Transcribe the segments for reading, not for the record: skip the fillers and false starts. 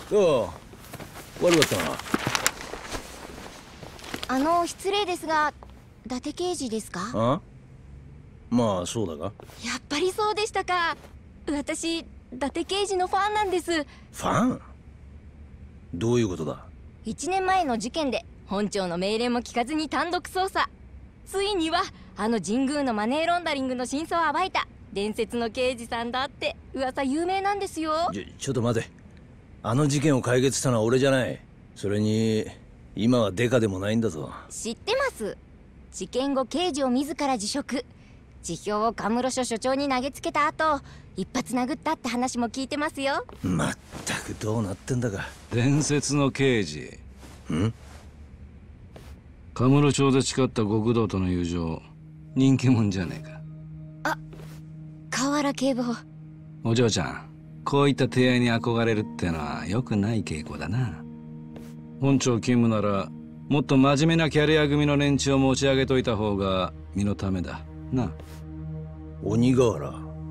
ああ、悪かったな。 失礼ですが、伊達刑事ですか？ あ？まあそうだが。 やっぱりそうでしたか。私、伊達刑事のファンなんです。 ファン？どういうことだ ？1年前の事件で本庁の命令も聞かずに単独捜査。ついには神宮のマネーロンダリングの真相を暴いた伝説の刑事さんだって噂有名なんですよ。 ちょっと待て。あの事件を解決したのは俺じゃない。それに今はデカでもないんだぞ。 知ってます。事件後刑事を自ら辞職、辞表をカムロ署署長に投げつけた後一発殴ったって話も聞いてますよ。 まったくどうなってんだか。 伝説の刑事。 ん？ カムロ町で誓った極道との友情、人気者じゃねえか。 河原警部補。 お嬢ちゃん、こういった提案に憧れるってのは良くない傾向だな。本庁勤務ならもっと真面目なキャリア組の連中を持ち上げといた方が身のためだな。 鬼瓦、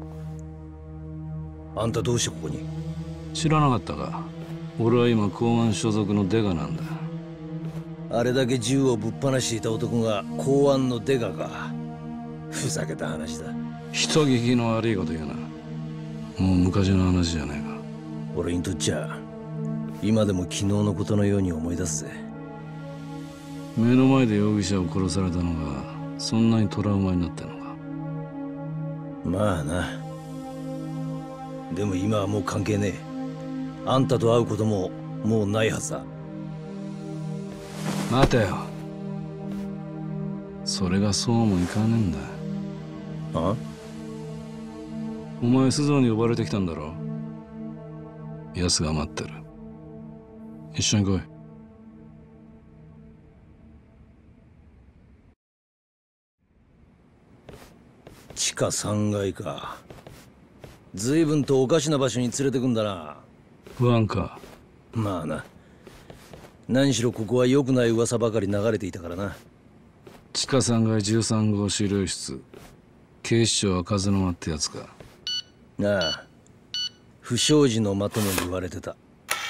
あんたどうしてここに？ 知らなかったか。俺は今公安所属のデカなんだ。 あれだけ銃をぶっ放していた男が公安のデカか。ふざけた話だ。 人聞きの悪いこと言うな。もう昔の話じゃねえか。 俺にとっちゃ今でも昨日のことのように思い出すぜ。 目の前で容疑者を殺されたのがそんなにトラウマになったのか。 まあな。でも今はもう関係ねえ。あんたと会うことももうないはずだ。 待てよ。それがそうもいかねえんだ。 あ？ お前須藤に呼ばれてきたんだろ。奴が待ってる。一緒に来い。 地下3階か。随分とおかしな場所に連れてくんだな。 不安か。 まあな。何しろここは良くない噂ばかり流れていたからな。 地下3階13号資料室。警視庁は風の間ってやつか。 ああ、不祥事の間とも言われてた。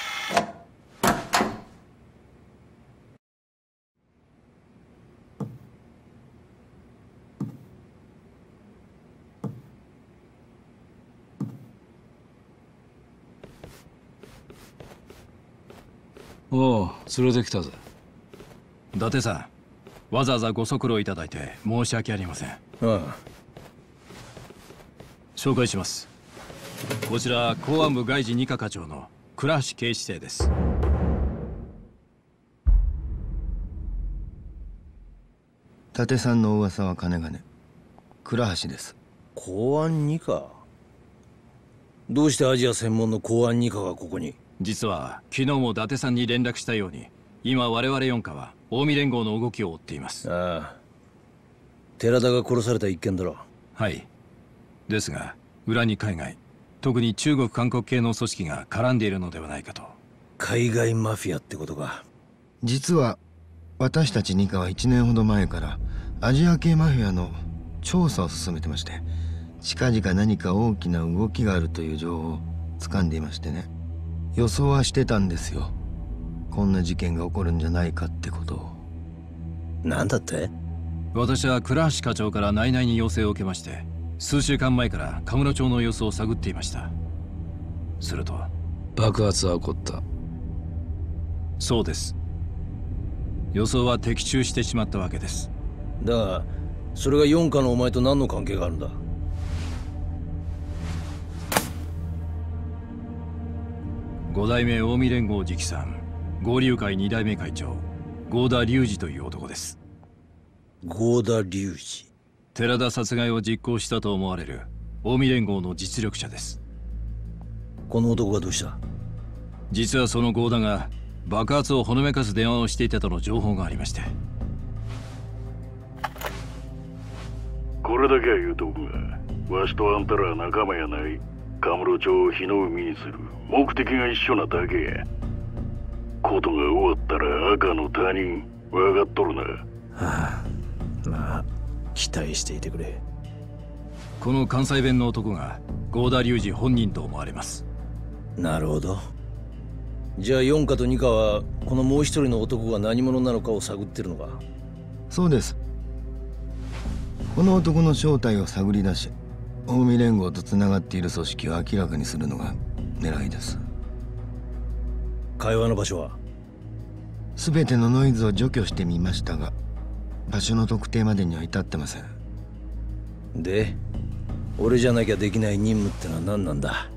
おう、連れてきたぜ。 伊達さん、わざわざご足労いただいて申し訳ありません。 ああ。 紹介します。こちら公安部外事二課課長の倉橋警視正です。 伊達さんの噂は金がね。倉橋です。 公安二課？どうしてアジア専門の公安二課がここに？ 実は昨日も伊達さんに連絡したように、今我々四課は近江連合の動きを追っています。 ああ、寺田が殺された一件だろ。 はい。ですが裏に海外、特に中国韓国系の組織が絡んでいるのではないかと。 海外マフィアってことか。 実は私たち二課は1年ほど前からアジア系マフィアの調査を進めてまして、近々何か大きな動きがあるという情報を掴んでいましてね。予想はしてたんですよ。こんな事件が起こるんじゃないかってことを。 なんだって？ 私は倉橋課長から内々に要請を受けまして、数週間前から神室町の様子を探っていました。すると爆発は起こった。 そうです。予想は的中してしまったわけです。 だがそれが四課のお前と何の関係があるんだ？ 五代目近江連合直参合流会2代目会長合田隆二という男です。 合田隆二。 寺田殺害を実行したと思われる近江連合の実力者です。 この男がどうした？ 実はその合田が爆発をほのめかす電話をしていたとの情報がありまして。 これだけは言うとくが、わしとあんたらは仲間やない。神室町を火の海にする目的が一緒なだけや。ことが終わったら赤の他人分かっとるな。 はあ、まあ期待していてくれ。 この関西弁の男が合田隆二本人と思われます。 なるほど。 じゃあ4課と2課はこのもう一人の男が何者なのかを探ってるのか？ そうです。この男の正体を探り出し、近江連合とつながっている組織を明らかにするのが狙いです。 会話の場所は？ 全てのノイズを除去してみましたが、場所の特定までには至ってません。 で、俺じゃなきゃできない任務ってのは何なんだ？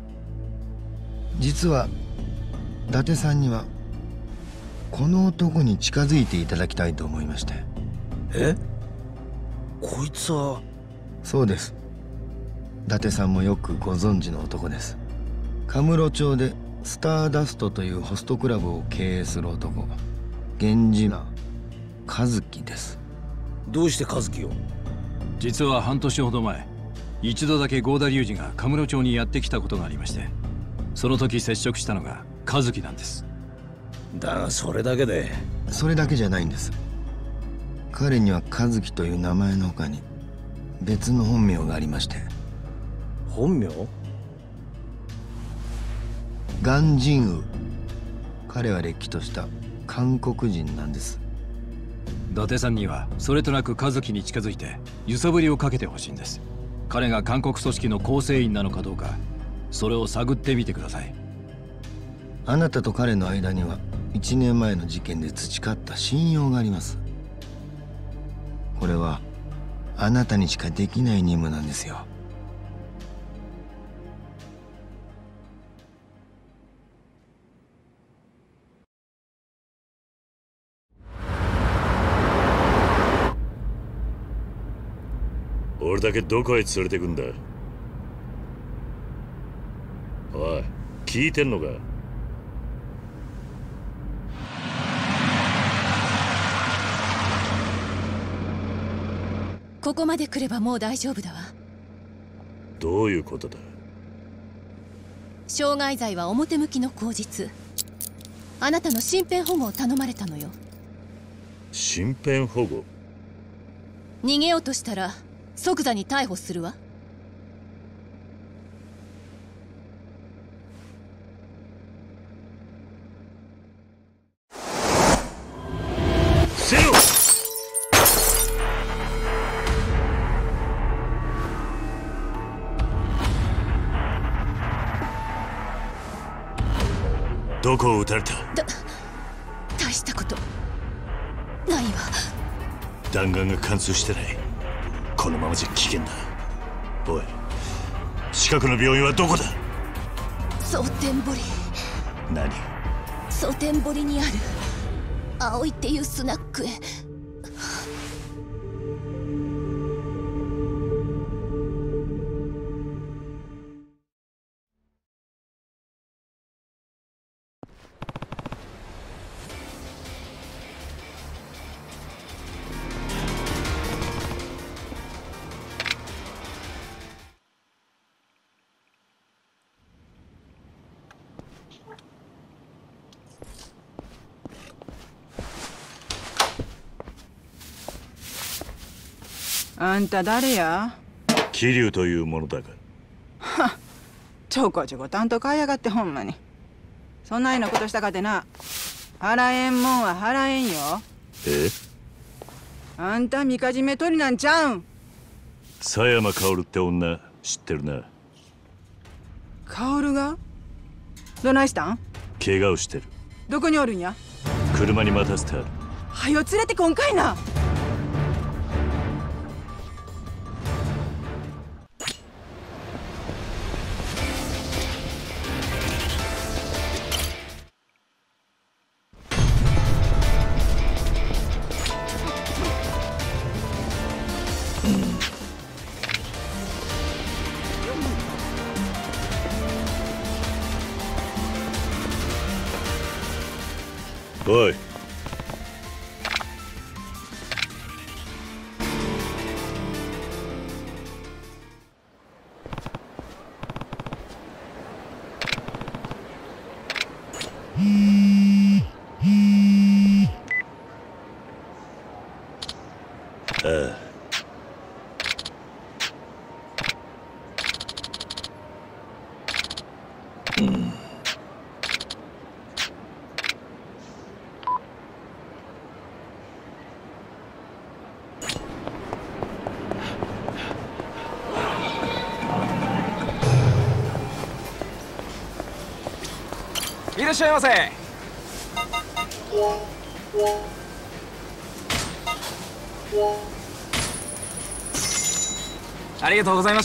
実は伊達さんにはこの男に近づいていただきたいと思いまして。 え？こいつは？ そうです。伊達さんもよくご存知の男です。カムロ町でスターダストというホストクラブを経営する男、源氏名和樹です。 どうして和樹を？ 実は半年ほど前、一度だけ合田隆二がカムロ町にやってきたことがありまして、その時接触したのが和樹なんです。 だがそれだけで？ それだけじゃないんです。彼には和樹という名前の他に別の本名がありまして。 本名？ 鑑真宇。彼はれっきとした韓国人なんです。 伊達さんにはそれとなく和樹に近づいて揺さぶりをかけてほしいんです。彼が韓国組織の構成員なのかどうか、それを探ってみてください。 あなたと彼の間には1年前の事件で培った信用があります。これはあなたにしかできない任務なんですよ。 俺だけどこへ連れてくんだ？おい、聞いてんのか？ ここまで来ればもう大丈夫だわ。 どういうことだ？ 傷害罪は表向きの口実。あなたの身辺保護を頼まれたのよ。 身辺保護？ 逃げようとしたら即座に逮捕するわ。 せよ！どこを撃たれた？ 大したことないわ。 弾丸が貫通してない。このままじゃ危険だ。おい、近くの病院はどこだ？ 蒼天堀。 何？ 蒼天堀にある葵っていうスナックへ。 あんた誰や？ 桐生というものだが。 はっ、ちょこちょこ担当買いやがってほんまに。そんなようなことしたかてな、払えんもんは払えんよ。 え？ あんたみかじめ取りなんちゃうん？ 佐山薫って女知ってるな？ 薫が？どないしたん？ 怪我をしてる。 どこにおるんや？ 車に待たせてある。 はよ連れてこんかいな。 おい、ああ、 いらっしゃいませ。ありがとうございました。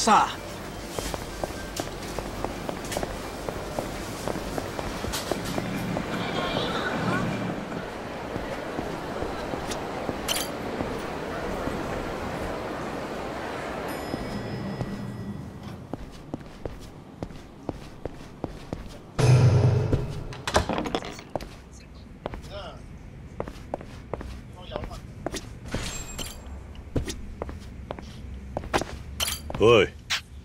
おい。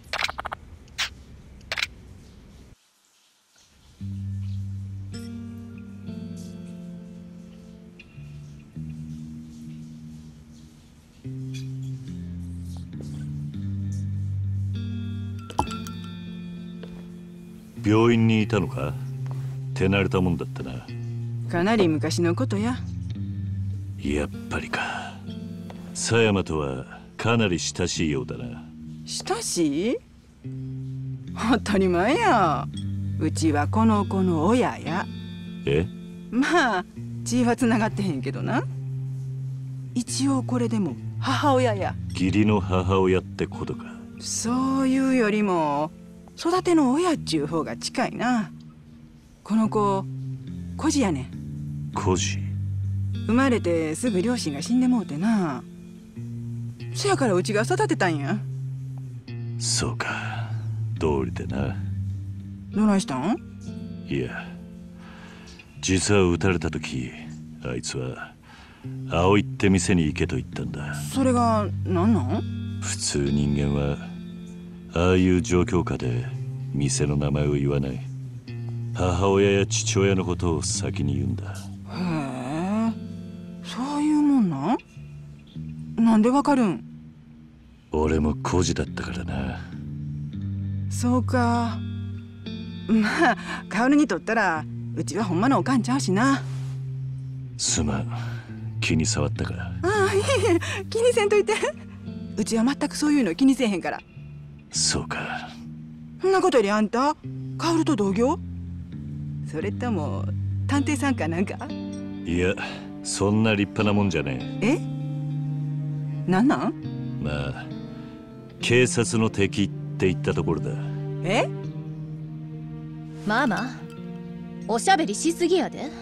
病院にいたのか？手慣れたもんだったな。 かなり昔のことや。 やっぱりか。狭山とはかなり親しいようだな。 親しい？当たり前や。うちはこの子の親や。 え？ まあ血はつながってへんけどな。一応これでも母親や。 義理の母親ってことか。 そういうよりも育ての親っちゅう方が近いな。この子孤児やねん。 孤児？ 生まれてすぐ両親が死んでもうてな。そやからうちが育てたんや。 そうか、道理でな。 どないしたん？ いや、実は撃たれた時、あいつは青井って店に行けと言ったんだ。 それが何なん？ 普通人間はああいう状況下で店の名前を言わない。母親や父親のことを先に言うんだ。 へえ、そういうもんなん？なんでわかるん？ 俺も孤児だったからな。 そうか。まあ薫にとったらうちはほんまのおかんちゃうしな。 すまん、気に障ったか。 ああ、いえいえ、気にせんといて。うちは全くそういうの気にせえへんから。 そうか。 そんなことよりあんた薫と同業？それとも探偵さんかなんか？ いや、そんな立派なもんじゃねえ。 え？なんなん？ まあ警察の敵って言ったところだ。 え？ ママ、おしゃべりしすぎやで。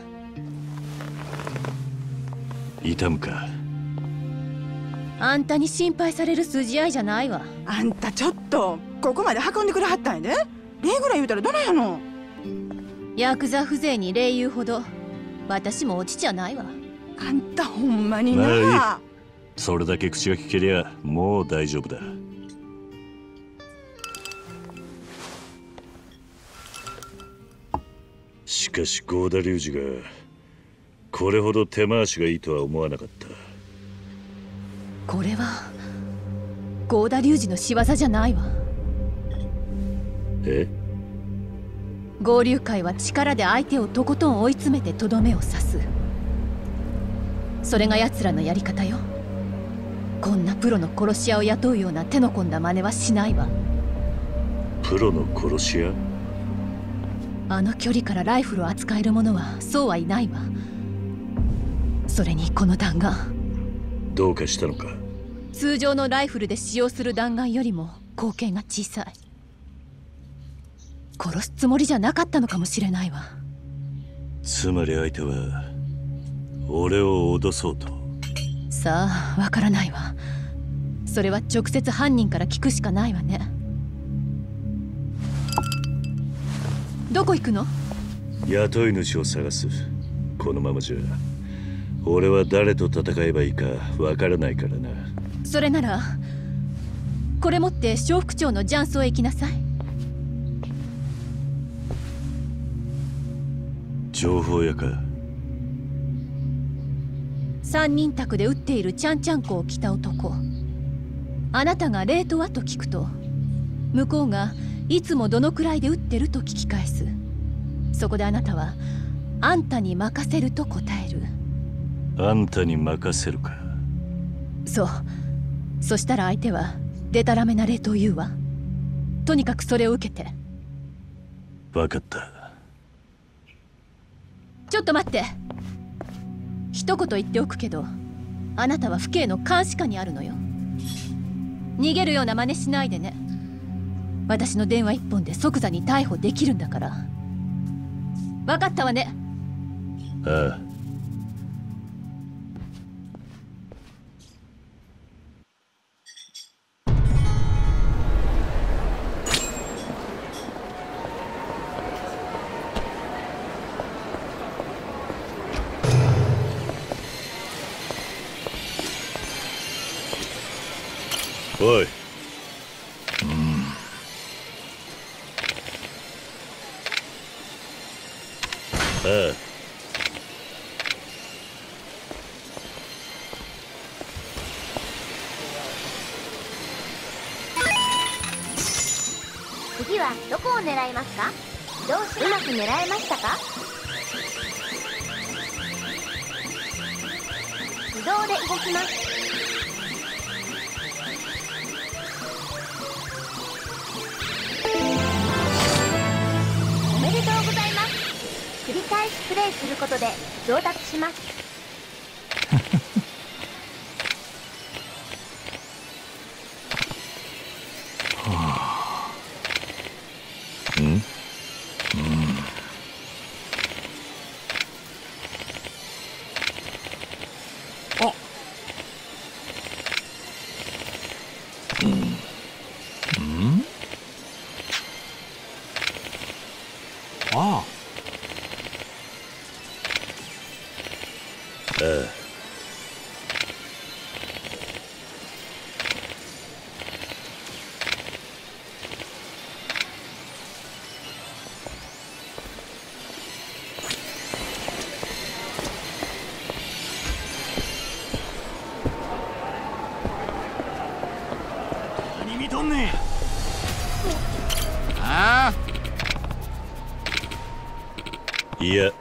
痛むか？ あんたに心配される筋合いじゃないわ。 あんたちょっとここまで運んでくれはったんやで。礼ぐらい言うたらどないやの。 ヤクザ風情に礼言うほど私も落ちちゃないわ。 あんたほんまにな。 まあいい。それだけ口が聞けりゃもう大丈夫だ。しかし郷田龍二がこれほど手回しがいいとは思わなかった。 これは郷田龍二の仕業じゃないわ。 え？ 合流会は力で相手をとことん追い詰めてとどめを刺す。それが奴らのやり方よ。こんなプロの殺し屋を雇うような手の込んだ真似はしないわ。 プロの殺し屋？ あの距離からライフルを扱える者はそうはいないわ。それにこの弾丸、 どうかしたのか？ 通常のライフルで使用する弾丸よりも口径が小さい。殺すつもりじゃなかったのかもしれないわ。 つまり相手は俺を脅そうと。 さあ、わからないわ。それは直接犯人から聞くしかないわね。どこ行くの？ 雇い主を探す。このままじゃ俺は誰と戦えばいいかわからないからな。 それならこれ持って小副長の雀荘へ行きなさい。 情報屋か？ 三人宅で撃っているちゃんちゃんこを着た男。あなたがレートはと聞くと、向こうがいつもどのくらいで撃ってると聞き返す。そこであなたはあんたに任せると答える。 あんたに任せるか？ そう。そしたら相手はデタラメなレートを言うわ。とにかくそれを受けて。 分かった。 ちょっと待って。一言言っておくけど、あなたは府警の監視下にあるのよ。逃げるような真似しないでね。私の電話一本で即座に逮捕できるんだから。分かったわね。 ああ。おい。ああ。 次はどこを狙いますか？どうしうまく狙えましたか？自動で動きます。おめでとうございます。繰り返しプレイすることで上達します。いや。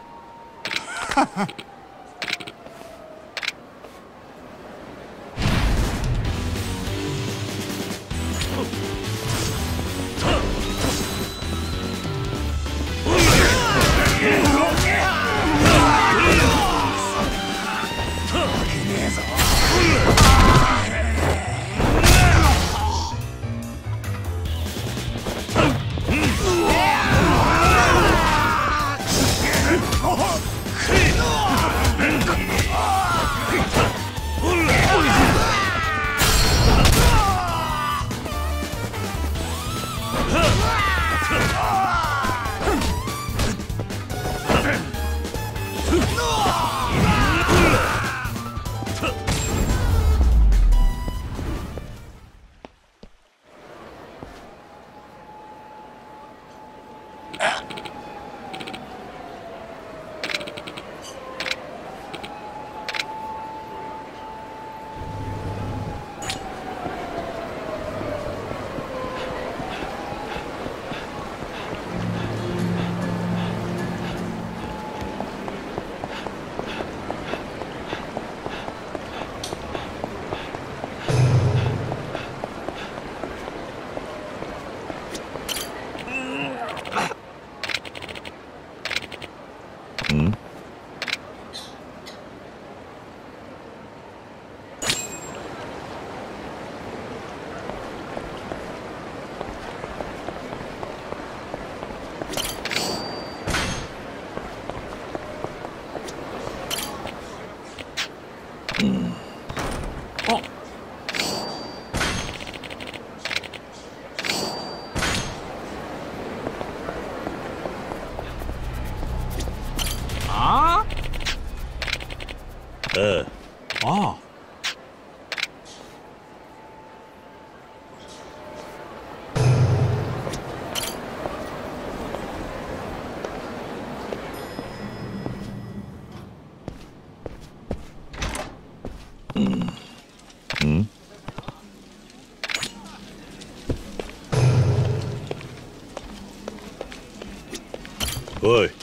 おい。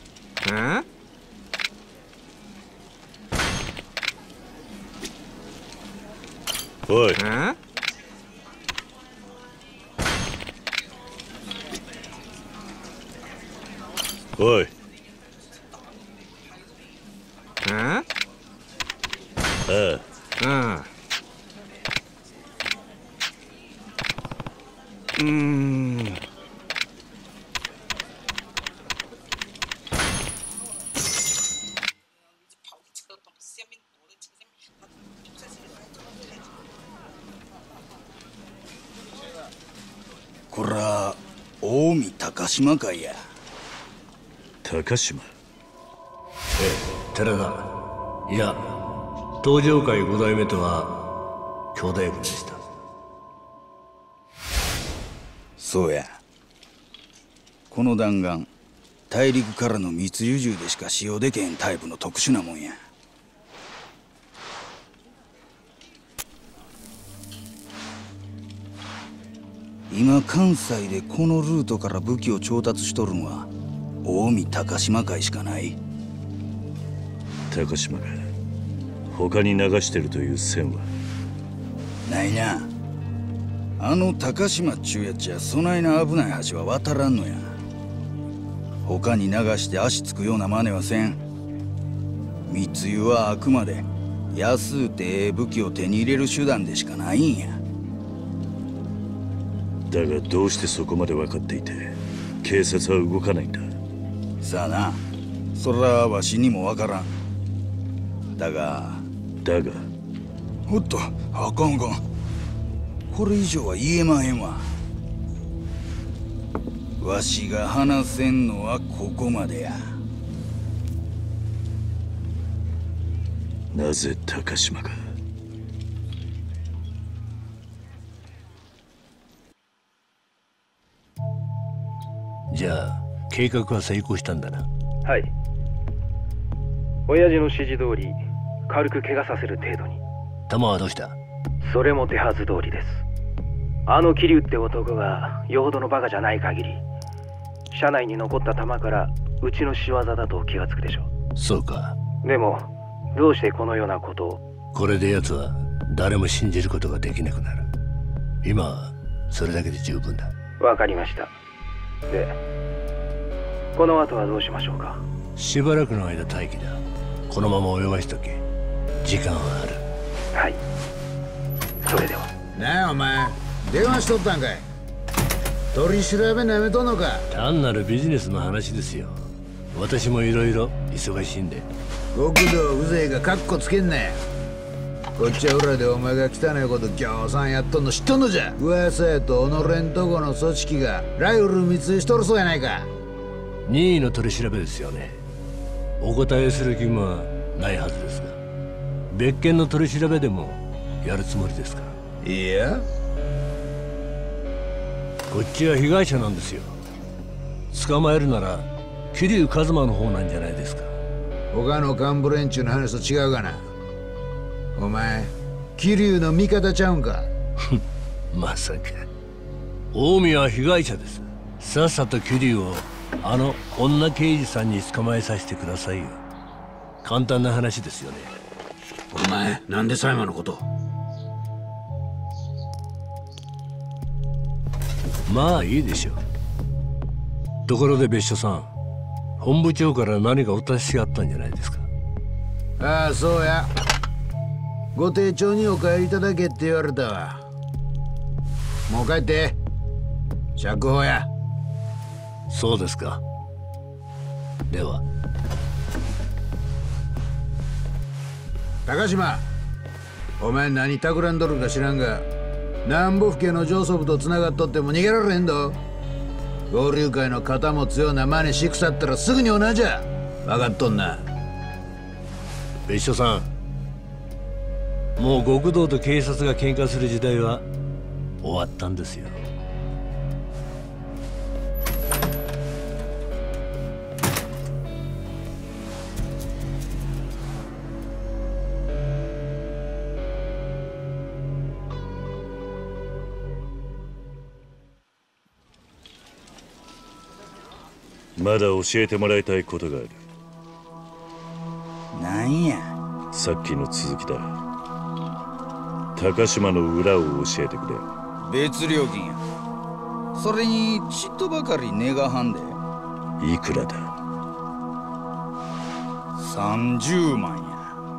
おい。おい。 こら近江高島会や。 高島？ 寺田。いや、東上会5代目とは兄弟分でした。 そうや。この弾丸、大陸からの密輸銃でしか使用できへんタイプの特殊なもんや。今関西でこのルートから武器を調達しとるんは近江高島会しかない。 高島が他に流してるという線はないな。あの高島っちゅうやつやそないな危ない橋は渡らんのや。他に流して足つくような真似はせん。密輸はあくまで安うてええ武器を手に入れる手段でしかないんや。 だがどうしてそこまで分かっていて警察は動かないんだ。 さあな、それはわしにも分からん。だがおっと、あかんあかん。これ以上は言えまへんわ。わしが話せんのはここまでや。 なぜ高島が？ じゃあ計画は成功したんだな。 はい。親父の指示通り軽く怪我させる程度に。 弾はどうした？ それも手はず通りです。あの桐生って男がよほどのバカじゃない限り、車内に残った弾からうちの仕業だと気がつくでしょう。 そうか。 でもどうしてこのようなことを？ これで奴は誰も信じることができなくなる。今はそれだけで十分だ。 わかりました。で、この後はどうしましょうか？ しばらくの間待機だ。このまま泳がしとけ。時間はある。 はい。それでは。 なあお前、電話しとったんかい？取り調べなめとんのか？ 単なるビジネスの話ですよ。私もいろいろ忙しいんで。 極道うぜえがカッコつけんなよ。こっちは裏でお前が汚いことぎょうさんやっとんの知っとんのじゃ。噂やと己んとこの組織がライフル密輸しとるそうやないか。 任意の取り調べですよね。お答えする義務はないはずですが、別件の取り調べでもやるつもりですか？ いや、 こっちは被害者なんですよ。捕まえるなら桐生一馬の方なんじゃないですか。 他の幹部連中の話と違うがな。お前桐生の味方ちゃうんか？ まさか。近江は被害者です。さっさと桐生をあの女刑事さんに捕まえさせてくださいよ。簡単な話ですよね。 お前なんで裁判のこと？ まあいいでしょう。ところで別所さん、本部長から何かお達しがあったんじゃないですか？ ああ、そうや。ご丁重にお帰りいただけって言われたわ。もう帰って釈放や。 そうですか。では。 高島、お前何企んどるか知らんが、南部府警の上層部と繋がっとっても逃げられへんど。合流会の肩持つような真似しくさったらすぐに同じや。分かっとんな。 別所さん、もう極道と警察が喧嘩する時代は終わったんですよ。 まだ教えてもらいたいことがある。 なんや？ さっきの続きだ。高島の裏を教えてくれ。 別料金や。それにちっとばかり値がはんで。 いくらだ？ 30万や。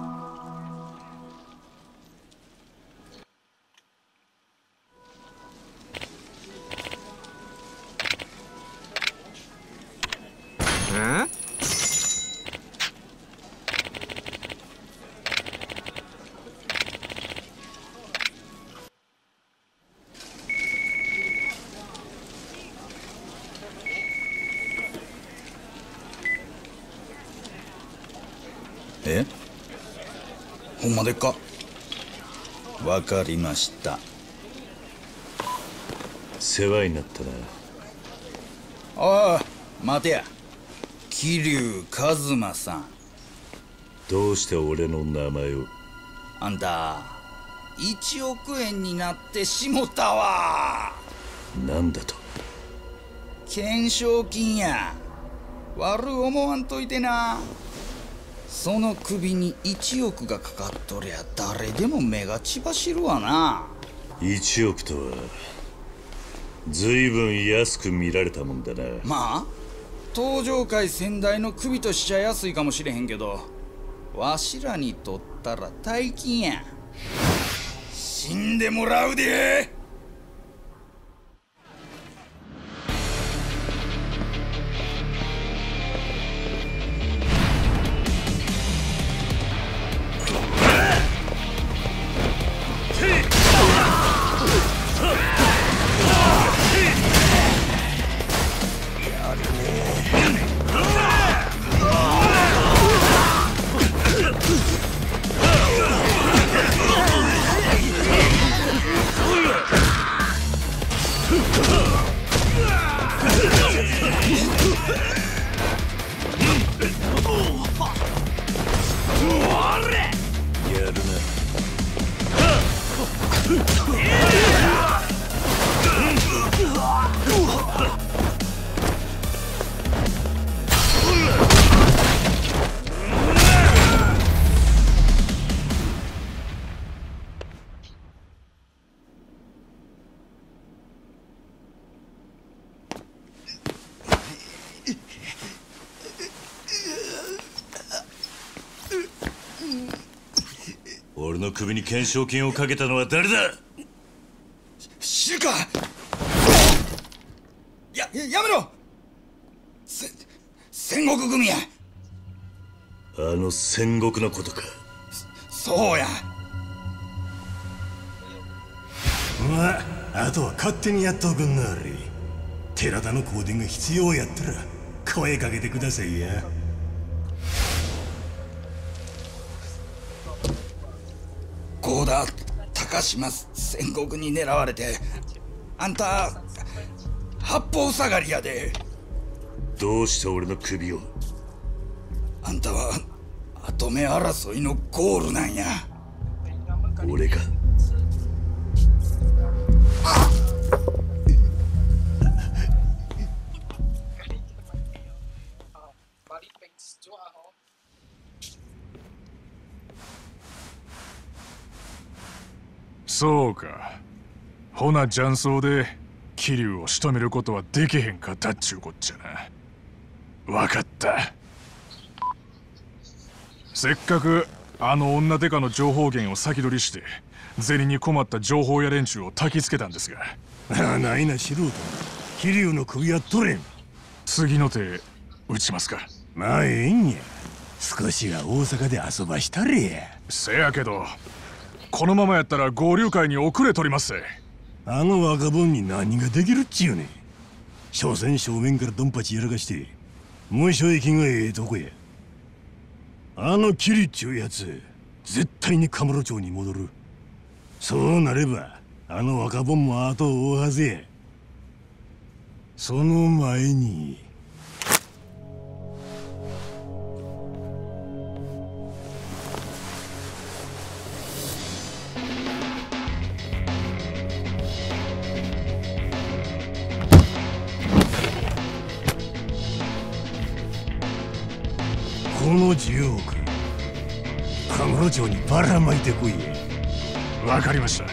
え？ほんまでっか？わかりました。 世話になったな。 ああ、待てや。桐生一馬さん。 どうして俺の名前を？ あんた1億円になってしもたわ。 なんだと？ 懸賞金や。悪思わんといてな。その首に1億がかかっとりゃ誰でも目が血走るわな。 1億とは随分安く見られたもんだな。 まあ登場界先代の首としちゃ安いかもしれへんけど、わしらにとったら大金や。死んでもらうで。 俺の首に懸賞金をかけたのは誰だ？ 知るか。やめろ。戦国組や。 あの戦国のことか。 そうや。 まあ、あとは勝手にやっとくんなはれ。寺田の香典が必要やったら声かけてくださいや。 郷田高島戦国に狙われて、あんた八方塞がりやで。 どうして俺の首を？ あんたは跡目争いのゴールなんや。 俺が？ そうか。ほな雀荘で桐生を仕留めることはできへんかったっちゅうこっちゃな。わかった。せっかくあの女デカの情報源を先取りして銭に困った情報屋連中を焚きつけたんですが。 ああ、ないな素人。桐生の首は取れん。 次の手打ちますか。 まあええんや。少しは大阪で遊ばしたれや。 せやけどこのままやったら合流会に遅れ取りますぜ。 あの若者に何ができるっちゅうねん。所詮正面からドンパチやらかして無所益がええとこや。あのキリっちゅうやつ絶対にカムロ町に戻る。そうなればあの若者も後を追うはずや。その前にこの10億カムロ町にばらまいてこいや。 わかりました。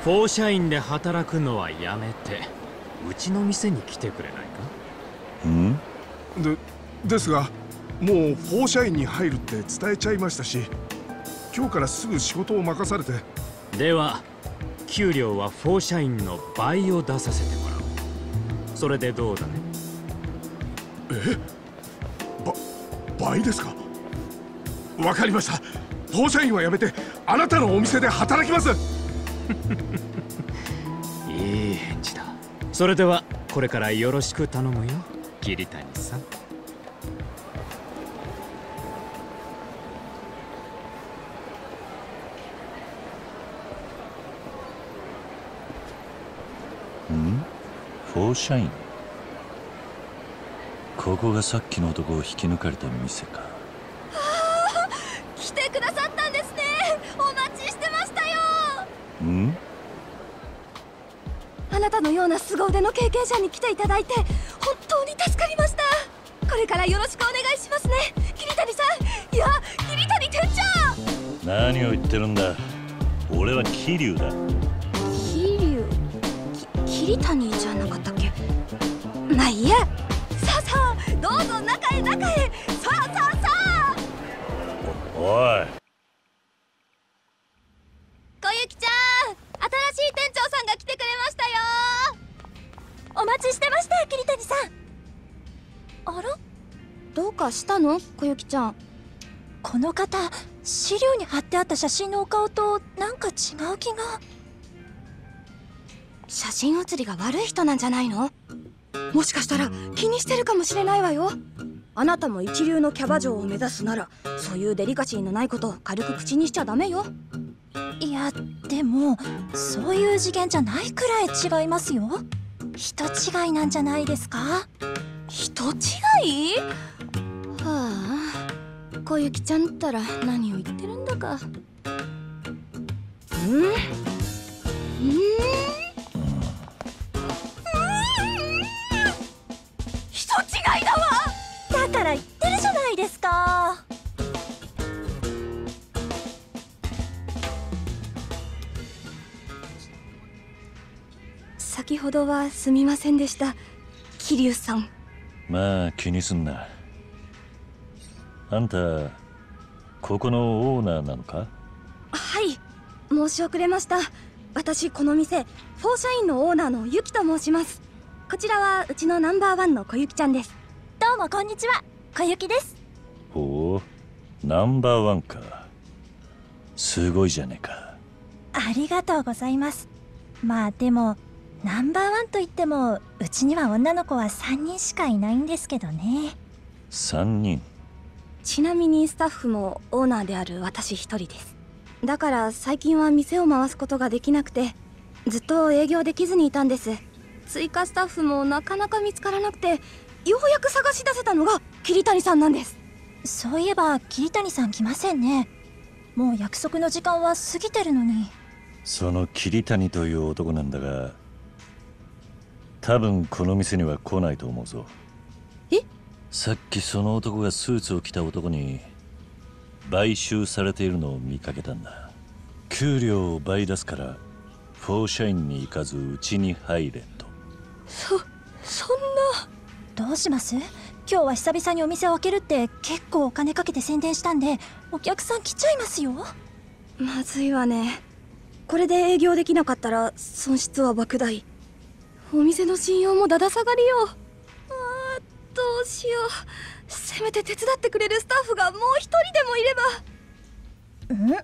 フォー社員で働くのはやめてうちの店に来てくれないか。 ですが、もうフォー社員に入るって伝えちゃいましたし、今日からすぐ仕事を任されて。 では給料はフォー社員の倍を出させてもらおう。それでどうだね。 倍ですか。わかりました。フォー社員はやめてあなたのお店で働きます。 いい返事だ。それではこれからよろしく頼むよ、桐谷さん。 フォー社員。ここがさっきの男を引き抜かれた店か。 来てくださったんですね。お待ちしてましたよ。あなたのような凄腕の経験者に来ていただいて本当に助かりました。これからよろしくお願いしますね、桐谷さん。いや、桐谷店長。 何を言ってるんだ。俺は桐生だ。 桐谷じゃなかったっけ。まあいいや。さあさあ、どうぞ中へ中へ。さあさあさあ。 おい、 小雪ちゃん、新しい店長さんが来てくれましたよ。お待ちしてました、桐谷さん。あら、どうかしたの小雪ちゃん。 この方、資料に貼ってあった写真のお顔となんか違う気が。 写真写りが悪い人なんじゃないの。もしかしたら気にしてるかもしれないわよ。あなたも一流のキャバ嬢を目指すなら、そういうデリカシーのないことを軽く口にしちゃダメよ。 いや、でもそういう次元じゃないくらい違いますよ。人違いなんじゃないですか。 人違い？はあ、小雪ちゃんったら何を言ってるんだか。人違いだわ。 だから言ってるじゃないですか。 先ほどはすみませんでした、桐生さん。 まあ気にすんな。あんたここのオーナーなのか。 はい、申し遅れました。私この店フォー社員のオーナーのゆきと申します。こちらはうちのナンバーワンの小雪ちゃんです。 どうもこんにちは、小雪です。 ほう、ナンバーワンか。すごいじゃねえか。 ありがとうございます。まあでもナンバーワンといってもうちには女の子は3人しかいないんですけどね。 3人。 ちなみにスタッフもオーナーである私一人です。だから最近は店を回すことができなくて、ずっと営業できずにいたんです。追加スタッフもなかなか見つからなくて、ようやく探し出せたのが桐谷さんなんです。 そういえば桐谷さん来ませんね。もう約束の時間は過ぎてるのに。 その桐谷という男なんだが、多分この店には来ないと思うぞ。 え？ さっきその男がスーツを着た男に買収されているのを見かけたんだ。給料を倍出すからフォー社員に行かずうちに入れと。 そんな。 どうします？今日は久々にお店を開けるって結構お金かけて宣伝したんで、お客さん来ちゃいますよ。 まずいわね。これで営業できなかったら損失は莫大。お店の信用もだだ下がりよ。どうしよう。せめて手伝ってくれるスタッフがもう一人でもいれば。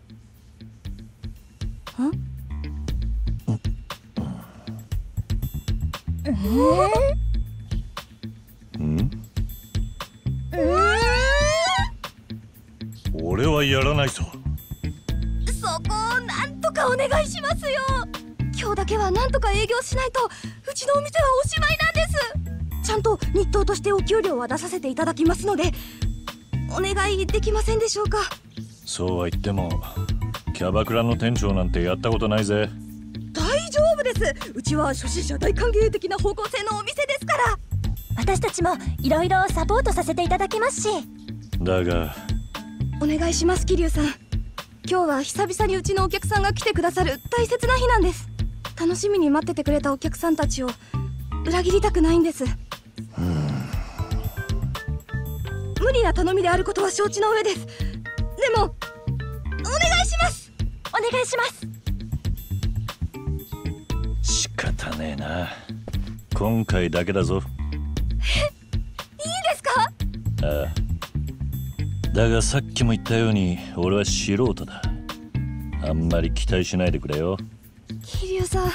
俺はやらないぞ。 そこをなんとかお願いしますよ。今日だけはなんとか営業しないとうちのお店はおしまいなんです。ちゃんと日当としてお給料は出させていただきますので、お願いできませんでしょうか。 そうは言ってもキャバクラの店長なんてやったことないぜ。 大丈夫です。うちは初心者大歓迎的な方向性のお店ですから。 私たちもいろいろサポートさせていただきますし。 だがお願いします、桐生さん。今日は久々にうちのお客さんが来てくださる大切な日なんです。 楽しみに待っててくれたお客さんたちを裏切りたくないんです。無理な頼みであることは承知の上です。でもお願いします。 お願いします。 仕方ねえな。今回だけだぞ。 いいですか？ ああ。だがさっきも言ったように俺は素人だ。あんまり期待しないでくれよ。 桐生さん、あ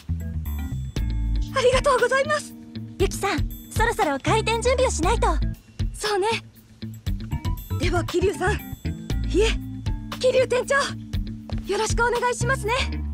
りがとうございます。 ユキさん、そろそろ開店準備をしないと。 そうね。では桐生さん、いえ桐生店長、よろしくお願いしますね。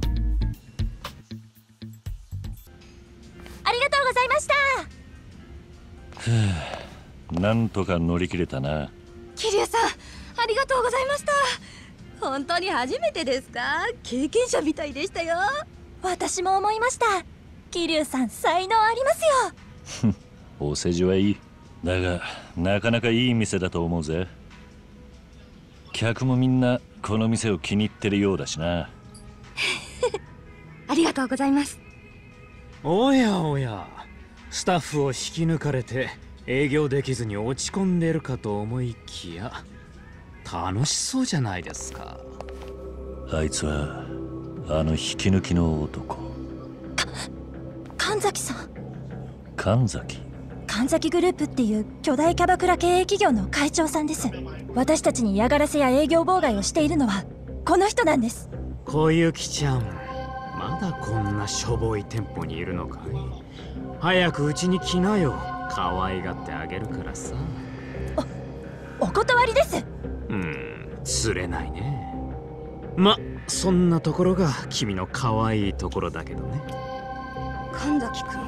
ありがとうございました。 ふぅ、なんとか乗り切れたな。 桐生さん、ありがとうございました。本当に初めてですか？経験者みたいでしたよ。 私も思いました。桐生さん、才能ありますよ。 お世辞はいい。だがなかなかいい店だと思うぜ。客もみんなこの店を気に入ってるようだしな。 ありがとうございます。 おやおや、スタッフを引き抜かれて営業できずに落ち込んでるかと思いきや、楽しそうじゃないですか。 あいつはあの引き抜きの男。 神崎さん。 神崎？ 神崎グループっていう巨大キャバクラ経営企業の会長さんです。私たちに嫌がらせや営業妨害をしているのはこの人なんです。 小雪ちゃん、まだこんなしょぼい店舗にいるのかい？早くうちに来なよ。可愛がってあげるからさ。 お断りです。 釣れないね。ま、そんなところが君の可愛いところだけどね。 神崎君、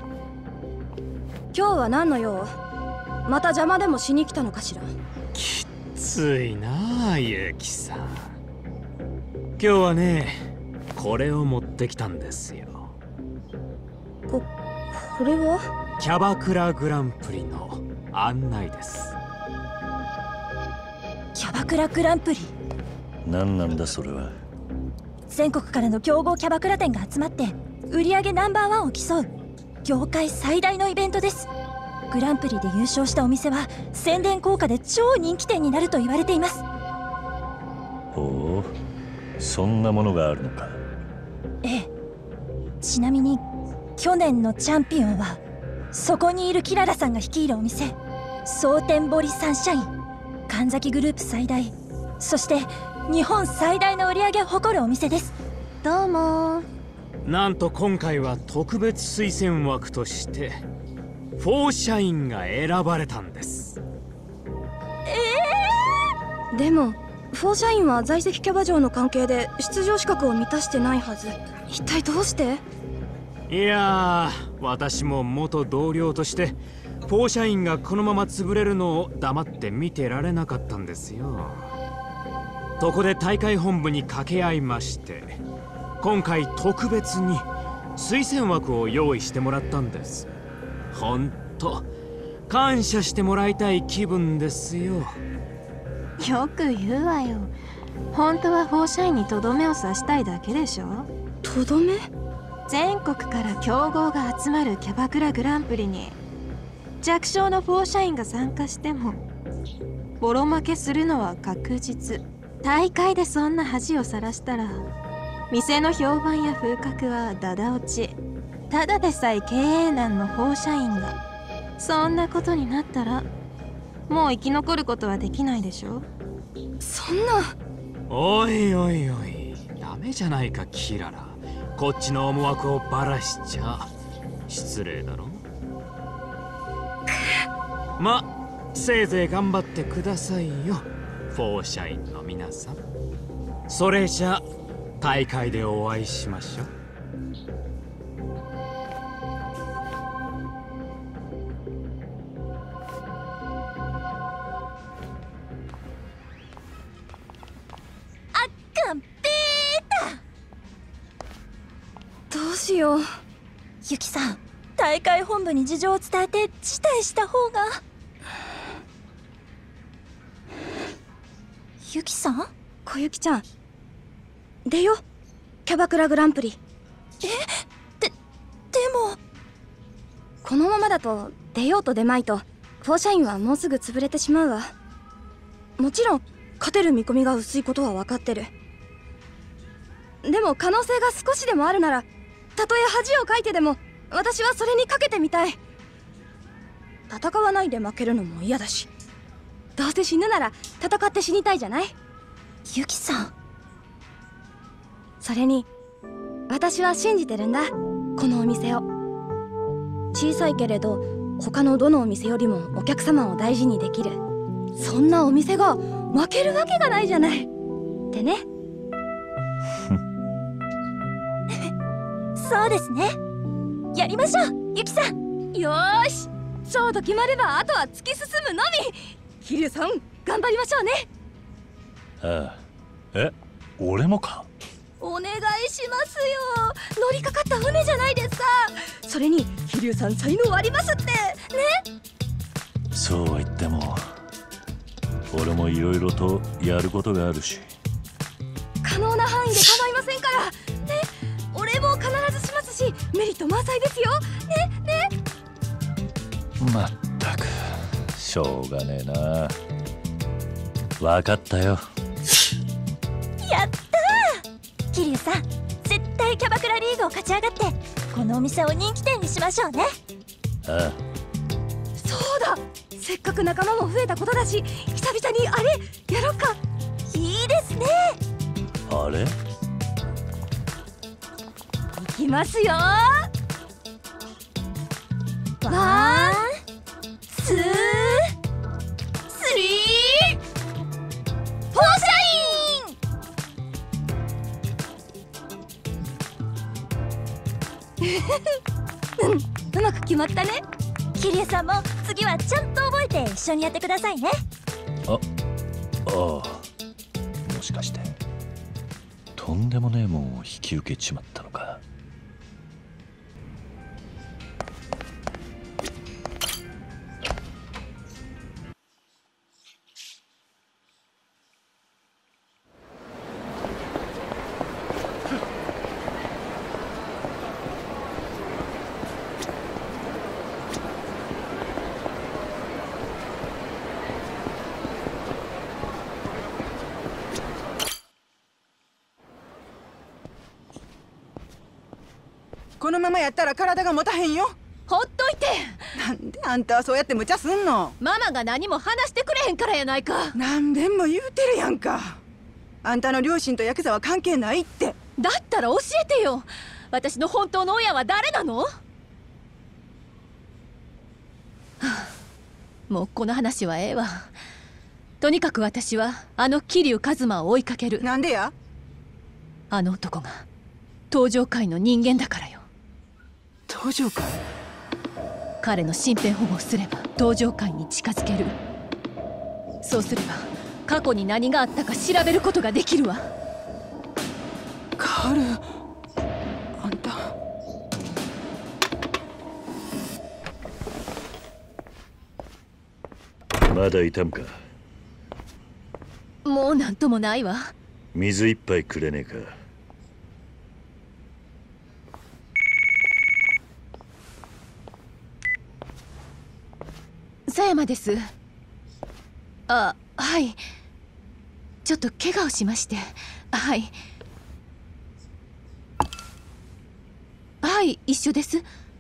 今日は何の用？また邪魔でもしに来たのかしら？ きついなあ、ゆきさん。今日はね、これを持ってきたんですよ。 これは？ キャバクラグランプリの案内です。 キャバクラグランプリ？ 何なんだそれは。 全国からの強豪キャバクラ店が集まって売上ナンバーワンを競う業界最大のイベントです。グランプリで優勝したお店は宣伝効果で超人気店になると言われています。 ほう、そんなものがあるのか。 ええ。ちなみに去年のチャンピオンはそこにいるキララさんが率いるお店、蒼天堀サンシャイン。神崎グループ最大、そして日本最大の売り上げを誇るお店です。 どうも。 なんと今回は特別推薦枠としてフォーシャインが選ばれたんです。 でもフォーシャインは在籍キャバ嬢の関係で出場資格を満たしてないはず。一体どうして？ いやー、私も元同僚としてフォーシャインがこのまま潰れるのを黙って見てられなかったんですよ。そこで大会本部に掛け合いまして、今回特別に推薦枠を用意してもらったんです。ほんと感謝してもらいたい気分ですよ。 よく言うわよ。本当はフォーシャインにとどめを刺したいだけでしょ。 とどめ？ 全国から強豪が集まるキャバクラグランプリに弱小のフォーシャインが参加してもボロ負けするのは確実。大会でそんな恥をさらしたら店の評判や風格はダダ落ち。ただでさえ経営難のフォーシャインがそんなことになったらもう生き残ることはできないでしょ。 そんな。 おいおいおい、ダメじゃないかキララ。こっちの思惑をバラしちゃ失礼だろ。ま、せいぜい頑張ってくださいよ、フォーシャインの皆さん。それじゃ大会でお会いしましょう。 あっかんぺーた。どうしよう。 ユキさん、大会本部に事情を伝えて辞退した方が。ユキさん？ 小雪ちゃん、出よ。キャバクラグランプリ。 でもこのままだと出ようと出まいとフォーシャインはもうすぐ潰れてしまうわ。もちろん勝てる見込みが薄いことは分かってる。でも可能性が少しでもあるなら、たとえ恥をかいてでも私はそれにかけてみたい。戦わないで負けるのも嫌だし、どうせ死ぬなら戦って死にたいじゃない？ ユキさん。 それに私は信じてるんだ、このお店を。小さいけれど他のどのお店よりもお客様を大事にできる、そんなお店が負けるわけがないじゃないってね。 そうですね。やりましょう、ユキさん。 よーし、そうと決まればあとは突き進むのみ。桐生さん頑張りましょうね。 ああ、俺もか。 お願いしますよ。乗りかかった船じゃないですか。それに桐生さん才能ありますってね。 そうは言っても俺もいろいろとやることがあるし。 可能な範囲で構いませんからね。お礼も必ずしますし、メリット満載ですよね。 まったくしょうがねえな。わかったよ。 やったー、桐生さん。絶対キャバクラリーグを勝ち上がってこのお店を人気店にしましょうね。 ああ、 そうだ、せっかく仲間も増えたことだし、久々にあれやろうか。 いいですね。 あれいきますよ。1、2、3、フォーシャインうまく決まったね。 桐生さんも次はちゃんと覚えて一緒にやってくださいね。 ああ、もしかしてとんでもねえもんを引き受けちまったのか。 このままやったら体が持たへんよ。 ほっといて。 なんであんたはそうやって無茶すんの？ ママが何も話してくれへんからやないか。 何遍も言うてるやんか。あんたの両親とヤクザは関係ないって。 だったら教えてよ。私の本当の親は誰なの？はあ、もうこの話はええわ。とにかく私はあの桐生一馬を追いかける。 なんでや？ あの男が東上界の人間だからよ。 東上界？ 彼の身辺保護をすれば東上界に近づける。そうすれば過去に何があったか調べることができるわ。 カール、あんたまだ痛むか？ もうなんともないわ。 水一杯くれねえか？ 狭山です。あ、はい。ちょっと怪我をしまして。はい。はい、一緒です。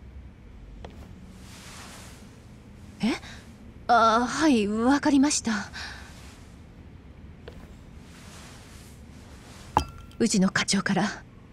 はい、わかりました。うちの課長から。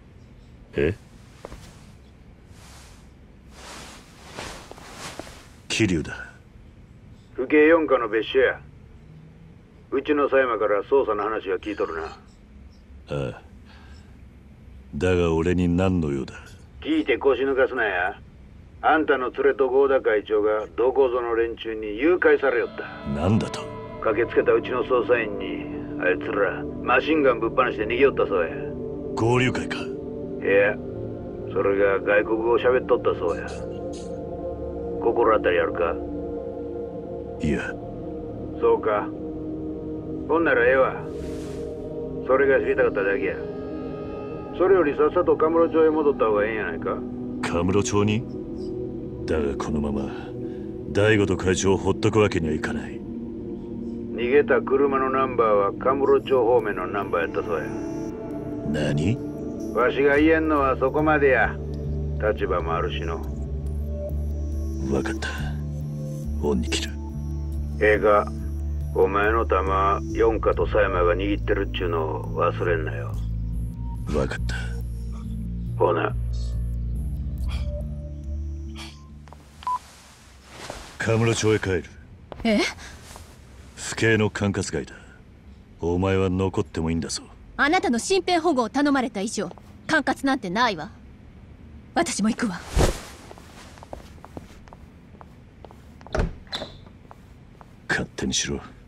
桐生だ。 府警4課の別所や。うちの狭山から捜査の話は聞いとるな。 ああ、だが俺に何の用だ？ 聞いて腰抜かすなや。あんたの連れと合田会長がどこぞの連中に誘拐されよった。 なんだと？ 駆けつけたうちの捜査員にあいつらマシンガンぶっ放して逃げよったそうや。 合流会か？ いや、それが外国語を喋っとったそうや。心当たりあるか？ いや。 そうか。ほんならええわ。それが知りたかっただけや。 それよりさっさとカムロ町へ戻った方がええんやないか。 カムロ町に？だがこのまま大悟と会長をほっとくわけにはいかない。 逃げた車のナンバーはカムロ町方面のナンバーやったそうや。 何？ わしが言えんのはそこまでや。立場もあるしの。 分かった。恩に切る。 ええか、お前の玉四花と狭山が握ってるっちゅうのを忘れんなよ。 分かった。 ほな。 カムロ町へ帰る。 え？ 府警の管轄外だ。お前は残ってもいいんだぞ。 あなたの身辺保護を頼まれた以上管轄なんてないわ。私も行くわ。 勝手にしろ。